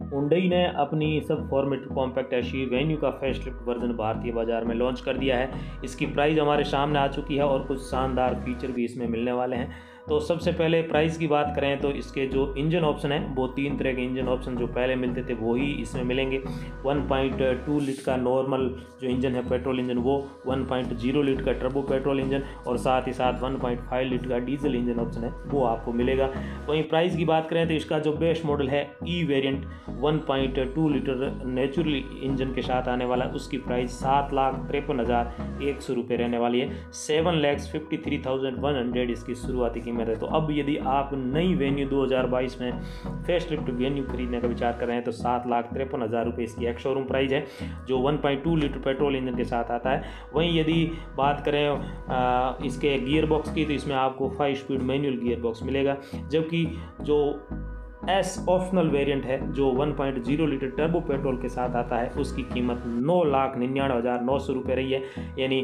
Hyundai ने अपनी sub format compact SUV Venue का फेसलिफ्ट वर्जन भारतीय बाजार में लॉन्च कर दिया है। इसकी प्राइस हमारे सामने आ चुकी है और कुछ शानदार फीचर भी इसमें मिलने वाले हैं। तो सबसे पहले प्राइस की बात करें तो इसके जो इंजन ऑप्शन है वो 3 तरह के इंजन ऑप्शन जो पहले मिलते थे वही इसमें मिलेंगे। 1.2 लीटर का नॉर्मल जो इंजन है पेट्रोल इंजन, वो 1.0 लीटर का टर्बो पेट्रोल इंजन और साथ ही साथ 1.5 लीटर का डीजल इंजन ऑप्शन है वो आपको मिलेगा। वहीं प्राइस की बात करें तो इसका जो बेस्ट मॉडल है E variant 1.2 litre natural engine के साथ आने वाला है, उसकी प्राइस 7,53,100 रुपये रहने वाली है। 7,53,100 इसकी शुरुआती कीमत है। तो अब यदि आप नई वेन्यू 2022 में फेसलिफ्ट वेन्यू खरीदने का विचार कर रहे हैं तो 7,53,000 रुपये इसकी एक शोरूम प्राइस है जो 1.2 लीटर पेट्रोल इंजन के साथ आता है। वहीं यदि बात करें इसके गियर बॉक्स की तो इसमें आपको 5 स्पीड मैनुअल गियर बॉक्स मिलेगा, जबकि जो एस ऑप्शनल वेरिएंट है जो 1.0 लीटर टर्बो पेट्रोल के साथ आता है उसकी कीमत 9,99,900 रुपये रही है, यानी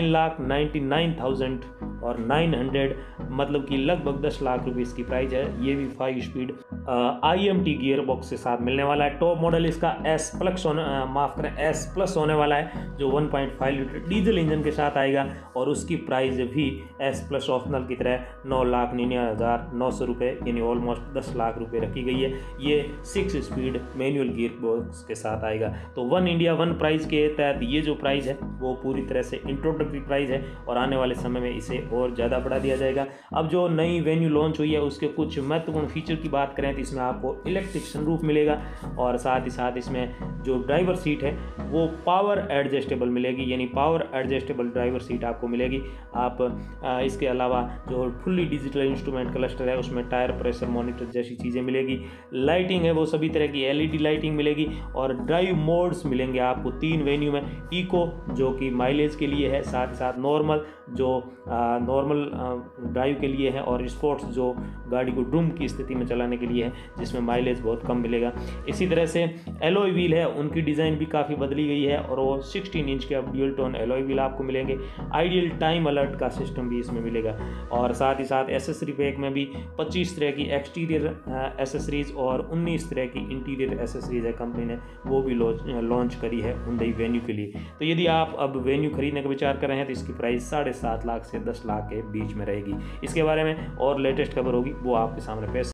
9,99,900 मतलब कि लगभग 10 लाख रुपये इसकी प्राइस है। ये भी 5 स्पीड IMT गियर बॉक्स के साथ मिलने वाला है। टॉप मॉडल इसका S प्लस होने वाला है जो 1.5 लीटर डीजल इंजन के साथ आएगा और उसकी प्राइस भी S प्लस ऑप्शनल की तरह 9,99,900 रुपये यानी ऑलमोस्ट 10 लाख रुपये रखी गई है। ये 6 स्पीड मैनुअल गियर बॉक्स के साथ आएगा। तो वन इंडिया वन प्राइस के तहत ये जो प्राइस है वो पूरी तरह से इंट्रोडक्टरी प्राइस है और आने वाले समय में इसे और ज़्यादा बढ़ा दिया जाएगा। अब जो नई वेन्यू लॉन्च हुई है उसके कुछ महत्वपूर्ण फीचर की बात करें तो इसमें आपको इलेक्ट्रिक सनरूफ मिलेगा और साथ ही साथ इसमें जो ड्राइवर सीट है वो पावर एडजस्टेबल मिलेगी, यानी पावर एडजस्टेबल ड्राइवर सीट आपको मिलेगी। आप इसके अलावा जो फुल्ली डिजिटल इंस्ट्रूमेंट क्लस्टर है उसमें टायर प्रेशर मॉनिटर जैसी चीज़ें मिलेगी। लाइटिंग है वो सभी तरह की LED लाइटिंग मिलेगी और ड्राइव मोड्स मिलेंगे आपको 3 वेन्यू में। इको जो कि माइलेज के लिए है, साथ ही साथ नॉर्मल जो नॉर्मल ड्राइव के लिए है और स्पोर्ट्स जो गाड़ी को ड्रूम की स्थिति में चलाने के लिए है जिसमें माइलेज बहुत कम मिलेगा। इसी तरह से एलॉय व्हील है उनकी डिज़ाइन भी काफ़ी बदली गई है और वो 16 इंच के अब ड्यूल टोन एलॉय व्हील आपको मिलेंगे। आइडियल टाइम अलर्ट का सिस्टम भी इसमें मिलेगा और साथ ही साथ एसेसरी पैक में भी 25 तरह की एक्सटीरियर एसेसरीज और 19 तरह की इंटीरियर एसेसरीज है कंपनी ने वो भी लॉन्च करी है हुंडई वेन्यू के लिए। तो यदि आप अब वेन्यू खरीदने का विचार कर रहे हैं तो इसकी प्राइस 7.5 लाख से 10 लाख के बीच में रहेगी। इसके बारे में और लेटेस्ट खबर होगी वो आपके सामने पेश